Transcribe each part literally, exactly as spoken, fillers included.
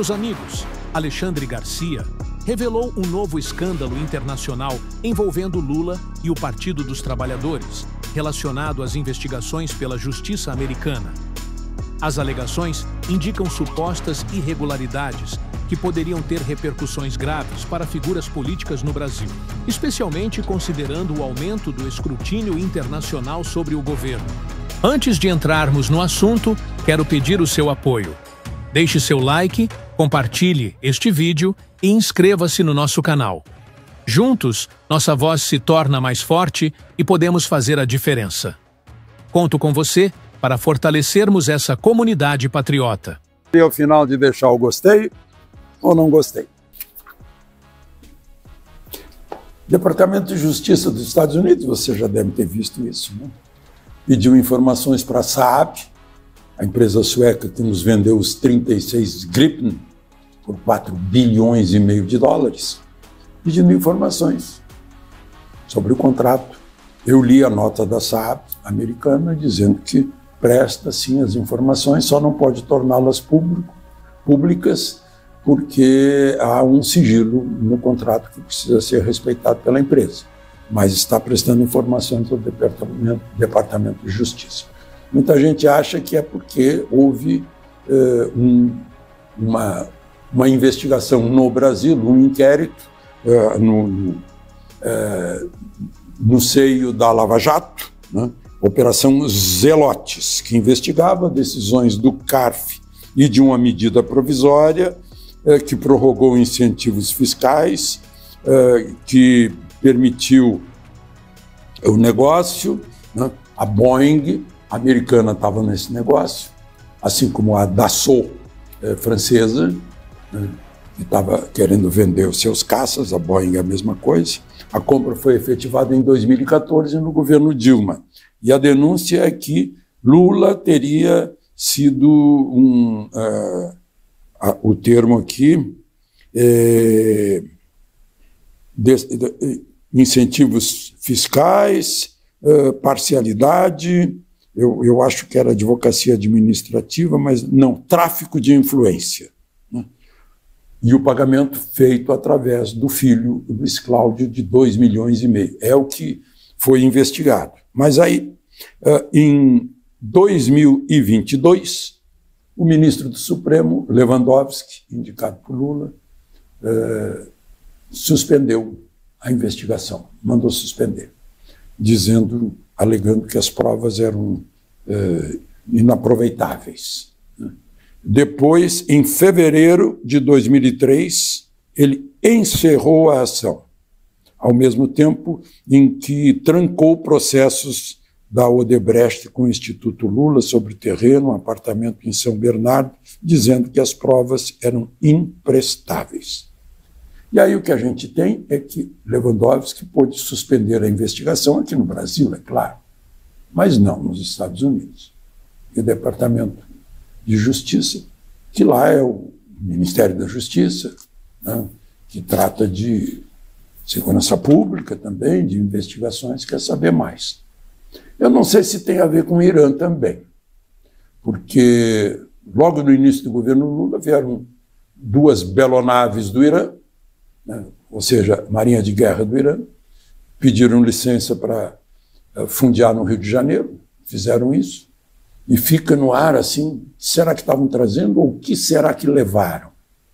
Meus amigos, Alexandre Garcia revelou um novo escândalo internacional envolvendo Lula e o Partido dos Trabalhadores, relacionado às investigações pela Justiça americana. As alegações indicam supostas irregularidades que poderiam ter repercussões graves para figuras políticas no Brasil, especialmente considerando o aumento do escrutínio internacional sobre o governo. Antes de entrarmos no assunto, quero pedir o seu apoio. Deixe seu like, compartilhe este vídeo e inscreva-se no nosso canal. Juntos, nossa voz se torna mais forte e podemos fazer a diferença. Conto com você para fortalecermos essa comunidade patriota. E ao final de deixar o gostei ou não gostei. Departamento de Justiça dos Estados Unidos, você já deve ter visto isso, né? Pediu informações para a Saab, a empresa sueca que nos vendeu os trinta e seis Gripen por quatro bilhões e meio de dólares, pedindo informações sobre o contrato. Eu li a nota da Saab americana dizendo que presta sim as informações, só não pode torná-las público, públicas porque há um sigilo no contrato que precisa ser respeitado pela empresa, mas está prestando informações do Departamento, Departamento de Justiça. Muita gente acha que é porque houve uh, um, uma, uma investigação no Brasil, um inquérito uh, no, no, uh, no seio da Lava Jato, né? Operação Zelotes, que investigava decisões do CARF e de uma medida provisória uh, que prorrogou incentivos fiscais, uh, que permitiu o negócio, né? A Boeing americana estava nesse negócio, assim como a Dassault eh, francesa, né, que estava querendo vender os seus caças, a Boeing é a mesma coisa. A compra foi efetivada em dois mil e quatorze no governo Dilma. E a denúncia é que Lula teria sido um, uh, a, o termo aqui, é, de, de, incentivos fiscais, uh, parcialidade. Eu, eu acho que era advocacia administrativa, mas não, tráfico de influência, né? E o pagamento feito através do filho Luiz Cláudio de dois milhões e meio. É o que foi investigado. Mas aí, em dois mil e vinte e dois, o ministro do Supremo, Lewandowski, indicado por Lula, eh, suspendeu a investigação, mandou suspender, dizendo, alegando que as provas eram eh, inaproveitáveis. Depois, em fevereiro de dois mil e três, ele encerrou a ação, ao mesmo tempo em que trancou processos da Odebrecht com o Instituto Lula sobre terreno, um apartamento em São Bernardo, dizendo que as provas eram imprestáveis. E aí o que a gente tem é que Lewandowski pôde suspender a investigação aqui no Brasil, é claro, mas não nos Estados Unidos. E o Departamento de Justiça, que lá é o Ministério da Justiça, né, que trata de segurança pública também, de investigações, quer saber mais. Eu não sei se tem a ver com o Irã também, porque logo no início do governo Lula vieram duas belonaves do Irã, né, ou seja, Marinha de Guerra do Irã, pediram licença para uh, fundear no Rio de Janeiro, fizeram isso, e fica no ar assim, será que estavam trazendo ou o que será que levaram?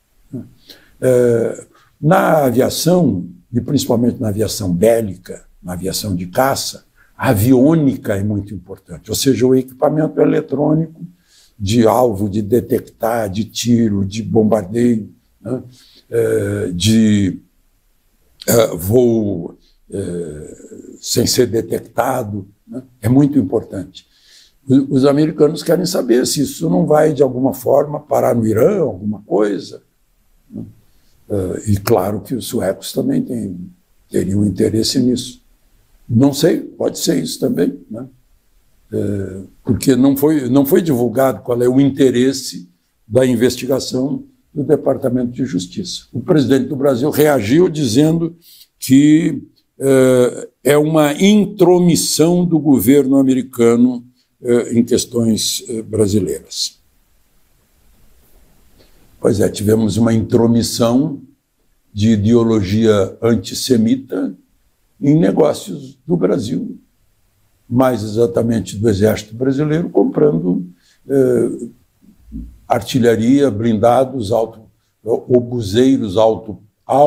Uh, na aviação, e principalmente na aviação bélica, na aviação de caça, a aviônica é muito importante, ou seja, o equipamento eletrônico de alvo, de detectar, de tiro, de bombardeio, né? de uh, voo uh, sem ser detectado, né? É muito importante. Os americanos querem saber se isso não vai, de alguma forma, parar no Irã, alguma coisa. Né? Uh, e claro que os suecos também têm, teriam interesse nisso. Não sei, pode ser isso também, né? Uh, porque não foi, não foi divulgado qual é o interesse da investigação do Departamento de Justiça. O presidente do Brasil reagiu dizendo que uh, é uma intromissão do governo americano uh, em questões uh, brasileiras. Pois é, tivemos uma intromissão de ideologia antissemita em negócios do Brasil, mais exatamente do Exército Brasileiro, comprando eh, artilharia, blindados, auto, obuseiros auto,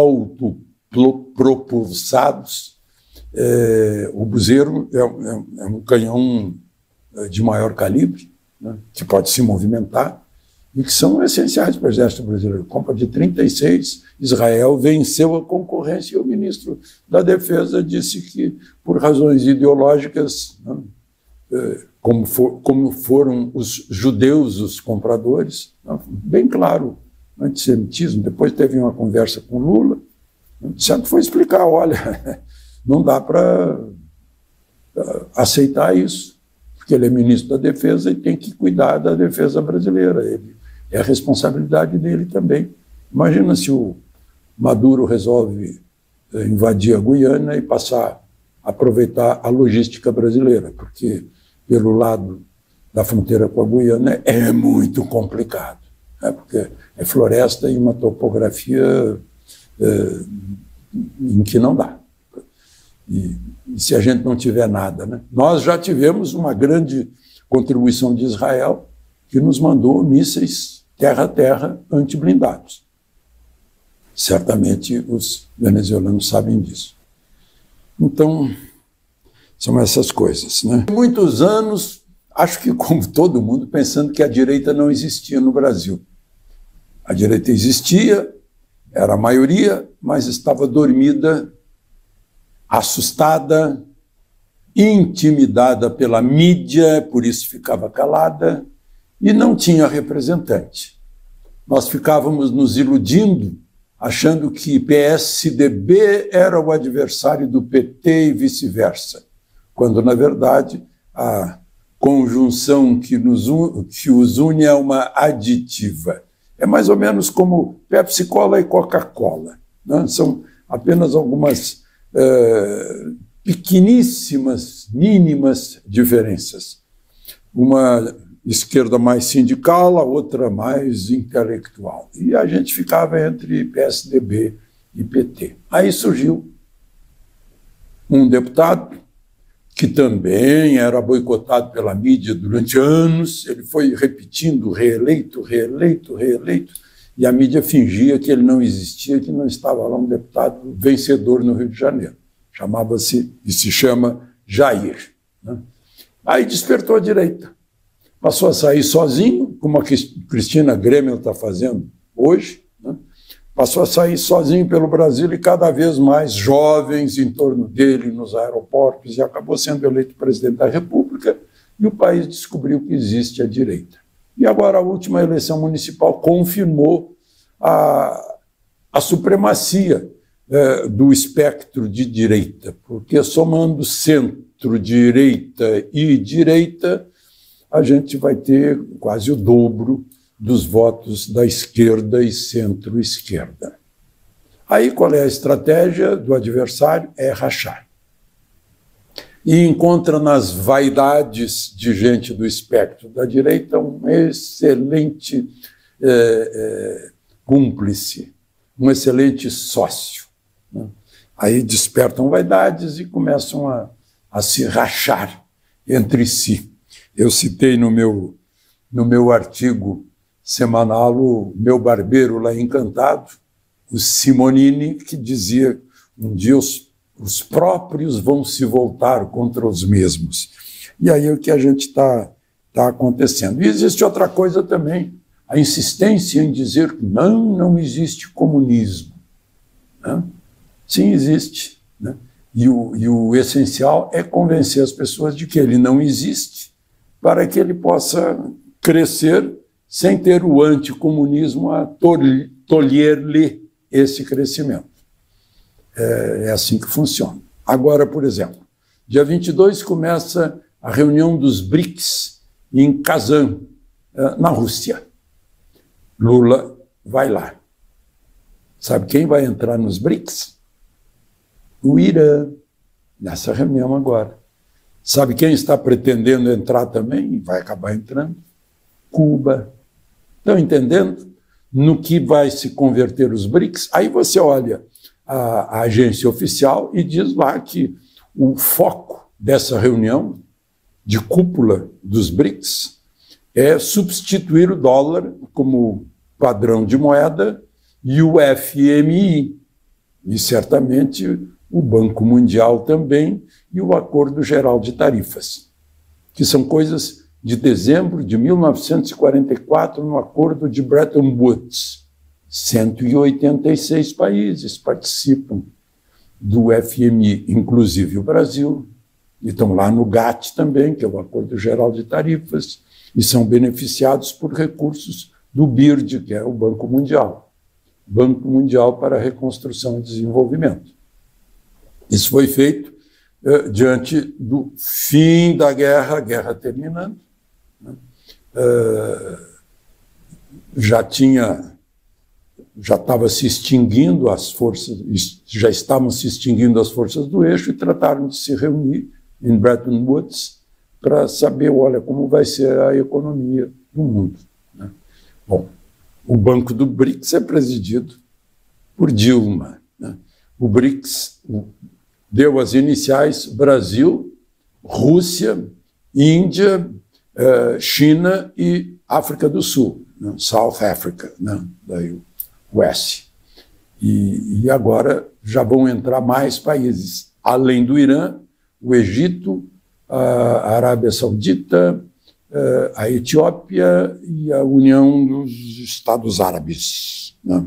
autopropulsados. Eh, o obuseiro é, é, é um canhão de maior calibre, né, que pode se movimentar, e que são essenciais para o Exército Brasileiro. Compra de trinta e seis, Israel venceu a concorrência, e o ministro da Defesa disse que, por razões ideológicas, né, como, for, como foram os judeus os compradores, né, bem claro, antissemitismo. Depois teve uma conversa com Lula, né, certo, foi explicar, olha, não dá para aceitar isso, porque ele é ministro da Defesa e tem que cuidar da defesa brasileira. Ele, é a responsabilidade dele também. Imagina se o Maduro resolve invadir a Guiana e passar a aproveitar a logística brasileira, porque pelo lado da fronteira com a Guiana é muito complicado, né? Porque é floresta e uma topografia é, em que não dá. E, e se a gente não tiver nada, né? Nós já tivemos uma grande contribuição de Israel, que nos mandou mísseis terra-terra antiblindados. Certamente os venezuelanos sabem disso. Então, são essas coisas, né? Muitos anos, acho que como todo mundo, pensando que a direita não existia no Brasil. A direita existia, era a maioria, mas estava dormida, assustada, intimidada pela mídia, por isso ficava calada, e não tinha representante. Nós ficávamos nos iludindo, achando que P S D B era o adversário do P T e vice-versa, quando, na verdade, a conjunção que, nos un... que os une é uma aditiva. É mais ou menos como Pepsi-Cola e Coca-Cola, né? São apenas algumas uh, pequeníssimas, mínimas diferenças. Uma esquerda mais sindical, a outra mais intelectual. E a gente ficava entre P S D B e P T. Aí surgiu um deputado que também era boicotado pela mídia durante anos, ele foi repetindo, reeleito, reeleito, reeleito, e a mídia fingia que ele não existia, que não estava lá um deputado vencedor no Rio de Janeiro. Chamava-se, e se chama, Jair, né? Aí despertou a direita. Passou a sair sozinho, como a Cristina Grêmio está fazendo hoje, né? Passou a sair sozinho pelo Brasil e cada vez mais jovens em torno dele nos aeroportos, e acabou sendo eleito presidente da República, e o país descobriu que existe a direita. E agora a última eleição municipal confirmou a, a supremacia eh, do espectro de direita, porque somando centro-direita e direita, a gente vai ter quase o dobro dos votos da esquerda e centro-esquerda. Aí qual é a estratégia do adversário? É rachar. E encontra nas vaidades de gente do espectro da direita um excelente é, é, cúmplice, um excelente sócio, né? Aí despertam vaidades e começam a, a se rachar entre si. Eu citei no meu, no meu artigo semanal o meu barbeiro lá encantado, o Simonini, que dizia um dia os, os próprios vão se voltar contra os mesmos. E aí é o que a gente está tá acontecendo. E existe outra coisa também, a insistência em dizer que não, não existe comunismo, né? Sim, existe, né? E o, e o essencial é convencer as pessoas de que ele não existe, para que ele possa crescer sem ter o anticomunismo a tolher-lhe esse crescimento. É, é assim que funciona. Agora, por exemplo, dia vinte e dois começa a reunião dos BRICS em Kazan, na Rússia. Lula vai lá. Sabe quem vai entrar nos BRICS? O Irã, nessa reunião agora. Sabe quem está pretendendo entrar também e vai acabar entrando? Cuba. Estão entendendo? no que vai se converter os BRICS, aí você olha a, a agência oficial e diz lá que o foco dessa reunião de cúpula dos BRICS é substituir o dólar como padrão de moeda e o F M I, e certamente o Banco Mundial também, e o Acordo Geral de Tarifas, que são coisas de dezembro de mil novecentos e quarenta e quatro, no Acordo de Bretton Woods. cento e oitenta e seis países participam do F M I, inclusive o Brasil, e estão lá no GATT também, que é o Acordo Geral de Tarifas, e são beneficiados por recursos do B I R D, que é o Banco Mundial, Banco Mundial para a Reconstrução e Desenvolvimento. Isso foi feito uh, diante do fim da guerra, a guerra terminando, né? uh, já tinha, já estava se extinguindo as forças, já estavam se extinguindo as forças do eixo e trataram de se reunir em Bretton Woods para saber, olha, como vai ser a economia do mundo, né? Bom, o Banco do BRICS é presidido por Dilma, né? O BRICS deu as iniciais Brasil, Rússia, Índia, uh, China e África do Sul, né? South Africa, né? Daí o S. E, e agora já vão entrar mais países, além do Irã, o Egito, a Arábia Saudita, a Etiópia e a União dos Estados Árabes, né?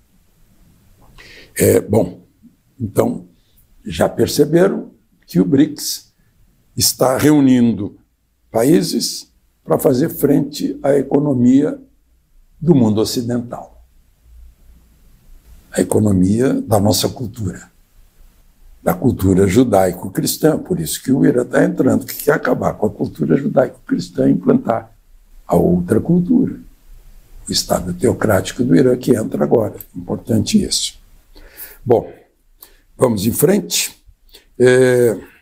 É, bom, então, já perceberam que o BRICS está reunindo países para fazer frente à economia do mundo ocidental, a economia da nossa cultura, da cultura judaico-cristã. Por isso que o Irã está entrando, que quer acabar com a cultura judaico-cristã e implantar a outra cultura, o Estado teocrático do Irã, que entra agora. Importante isso. Bom, vamos em frente. É...